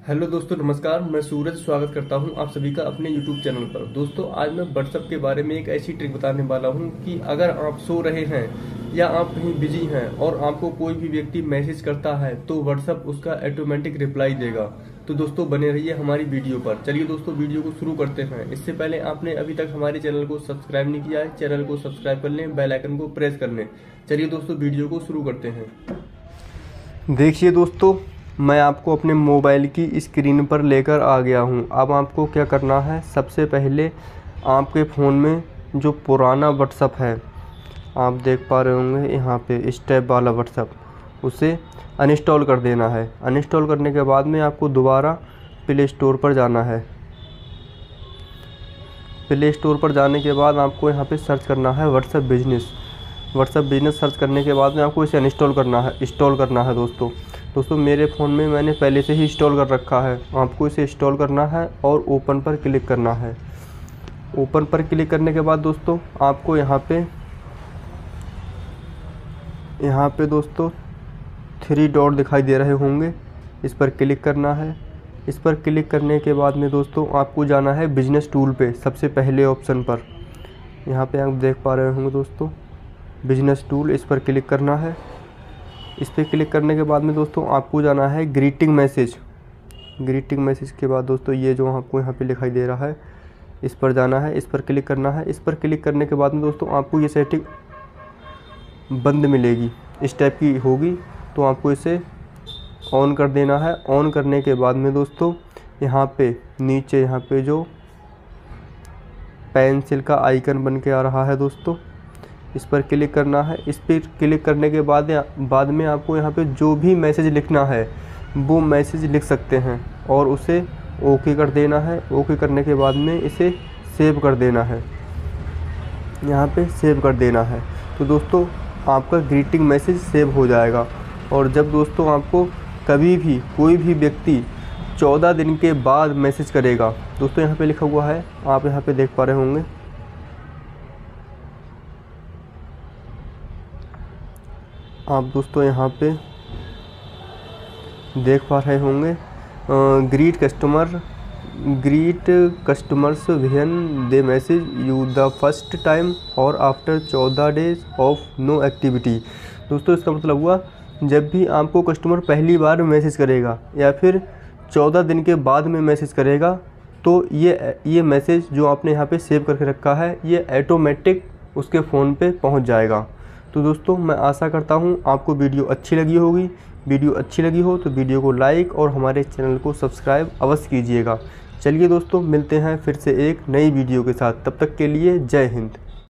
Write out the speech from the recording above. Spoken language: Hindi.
हेलो दोस्तों, नमस्कार। मैं सूरज स्वागत करता हूं आप सभी का अपने YouTube चैनल पर। दोस्तों, आज मैं WhatsApp के बारे में एक ऐसी ट्रिक बताने वाला हूं कि अगर आप सो रहे हैं या आप कहीं बिजी हैं और आपको कोई भी व्यक्ति मैसेज करता है तो WhatsApp उसका ऑटोमेटिक रिप्लाई देगा। तो दोस्तों, बने रहिए हमारी वीडियो पर। चलिए दोस्तों, वीडियो को शुरू करते हैं। इससे पहले आपने अभी तक हमारे चैनल को सब्सक्राइब नहीं किया है, चैनल को सब्सक्राइब कर लें, बेल आइकन को प्रेस कर लें। चलिए दोस्तों, वीडियो को शुरू करते हैं। देखिए दोस्तों, मैं आपको अपने मोबाइल की स्क्रीन पर लेकर आ गया हूं। अब आपको क्या करना है, सबसे पहले आपके फ़ोन में जो पुराना WhatsApp है, आप देख पा रहे होंगे यहाँ पे स्टेप वाला WhatsApp, उसे अनइंस्टॉल कर देना है। अनइंस्टॉल करने के बाद में आपको दोबारा प्ले स्टोर पर जाना है। प्ले स्टोर पर जाने के बाद आपको यहाँ पे सर्च करना है WhatsApp business. WhatsApp business search करने के बाद में आपको इसे इंस्टॉल करना है दोस्तों मेरे फ़ोन में मैंने पहले से ही इंस्टॉल कर रखा है। आपको इसे इंस्टॉल करना है और ओपन पर क्लिक करना है। ओपन पर क्लिक करने के बाद दोस्तों आपको यहाँ पे दोस्तों 3 डॉट दिखाई दे रहे होंगे, इस पर क्लिक करना है। इस पर क्लिक करने के बाद में दोस्तों आपको जाना है बिजनेस टूल पे, सबसे पहले ऑप्शन पर। यहाँ पे आप देख पा रहे होंगे दोस्तों बिजनेस टूल, इस पर क्लिक करना है। इस पर क्लिक करने के बाद में दोस्तों आपको जाना है ग्रीटिंग मैसेज। ग्रीटिंग मैसेज के बाद दोस्तों ये जो आपको यहाँ पे दिखाई दे रहा है, इस पर जाना है, इस पर क्लिक करना है। इस पर क्लिक करने के बाद में दोस्तों आपको ये सेटिंग बंद मिलेगी, इस टाइप की होगी, तो आपको इसे ऑन कर देना है। ऑन करने के बाद में दोस्तों यहाँ पे नीचे यहाँ पे जो पेंसिल का आइकन बन के आ रहा है दोस्तों, इस पर क्लिक करना है। इस पर क्लिक करने के बाद में आपको यहाँ पे जो भी मैसेज लिखना है वो मैसेज लिख सकते हैं और उसे ओके कर देना है। ओके करने के बाद में इसे सेव कर देना है, यहाँ पे सेव कर देना है। तो दोस्तों आपका ग्रीटिंग मैसेज सेव हो जाएगा। और जब दोस्तों आपको कभी भी कोई भी व्यक्ति 14 दिन के बाद मैसेज करेगा, दोस्तों यहाँ पे लिखा हुआ है, आप यहाँ पे देख पा रहे होंगे, आप दोस्तों यहाँ पे देख पा रहे होंगे, greet customers when they message you the first time और after 14 days of no activity. दोस्तों इसका मतलब हुआ, जब भी आपको कस्टमर पहली बार मैसेज करेगा या फिर 14 दिन के बाद में मैसेज करेगा, तो ये मैसेज जो आपने यहाँ पे सेव करके रखा है ये ऑटोमेटिक उसके फ़ोन पे पहुँच जाएगा। तो दोस्तों मैं आशा करता हूँ आपको वीडियो अच्छी लगी होगी। वीडियो अच्छी लगी हो तो वीडियो को लाइक और हमारे चैनल को सब्सक्राइब अवश्य कीजिएगा। चलिए दोस्तों, मिलते हैं फिर से एक नई वीडियो के साथ। तब तक के लिए जय हिंद।